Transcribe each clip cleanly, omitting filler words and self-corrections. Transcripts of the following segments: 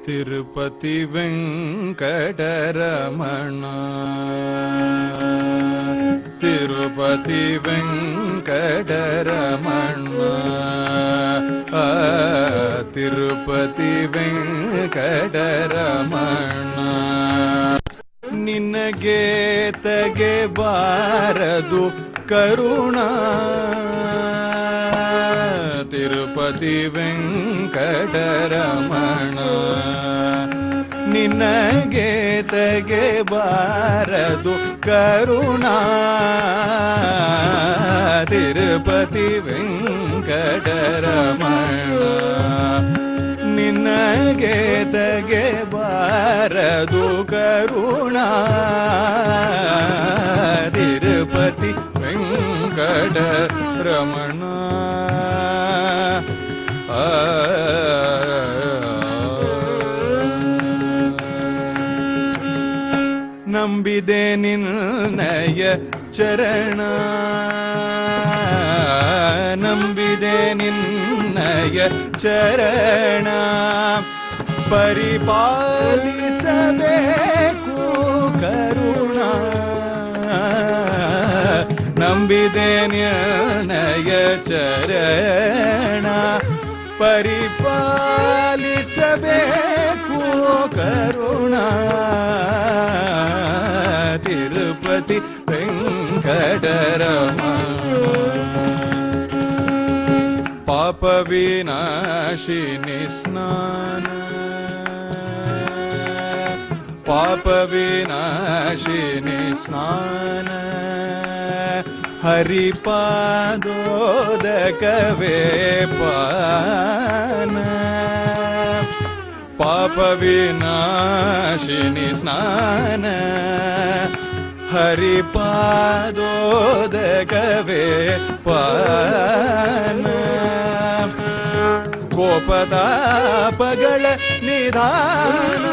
ತಿರುಪತಿ ವೆಂಕಟರಮಣ ತಿರುಪತಿ ವೆಂಕಟರಮಣ ತಿರುಪತಿ ವೆಂಕಟರಮಣ ನಿನಗೆ ತಗೆ ಬಾರದು ಕರುಣ ತಿರುಪತಿ ವೆಂಕಟರಮಣ ನಿನಗೆ ತಗೆ ಬಾರದು ಕರುಣ ತಿರುಪತಿ ವೆಂಕಟರಮಣ ನಿನಗೆ ತಗೆ ಬಾರದು ಕರುಣ ತಿರುಪತಿ ವೆಂಕಟರಮಣ ನಂಬಿದೆ ನಿನ್ನಯ ಚರಣ ನಂಬಿದೆ ನಿನ್ನಯ ಚರಣ ಪರಿಪಾಲಿಸಬೇಕು ಕರುಣ ನಂಬಿದೆ ನಿನ್ನಯ ಚರಣ ಪರಿಪಾಲಿಸಬೇಕು ಕರುಣ ತಿರುಪತಿ ವೆಂಕಟರಮಣ ಪಾಪ ವಿನಾಶಿನಿ ಸ್ನಾನ ಪಾಪ ವಿನಾಶಿನಿ ಸ್ನಾನ ಹರಿಪಾದೋದಕವೇ ಪಾನ ಪಾಪ ವಿನಾಶಿನಿ ಸ್ನಾನ ಹರಿಪಾದೋದಕವೇ ಪಾನ ಕೋಪತಾಪಗಳ ನಿಧಾನ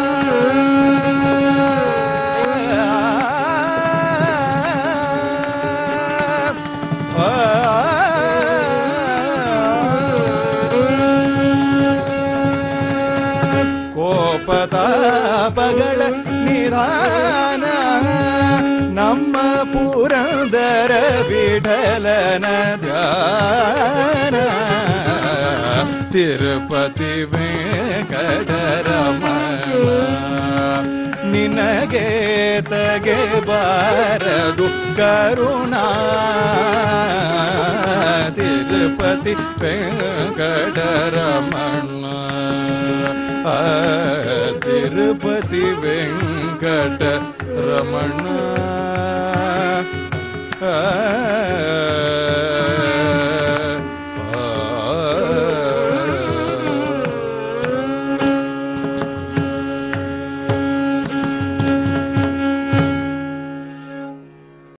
ಕೋಪತಾಪಗಳ ನಿಧಾನ ನಮ್ಮ ಪುರಂದರ ವಿಠಲನ ಧ್ಯಾನ ತಿರುಪತಿ ವೆಂಕಟರಮಣ ನಿನಗೆ ತಗೆ ಬಾರದು ಕರುಣ ತಿರುಪತಿ ವೆಂಕಟರಮಣ ತಿರುಪತಿ ವೆಂಕಟರಮಣ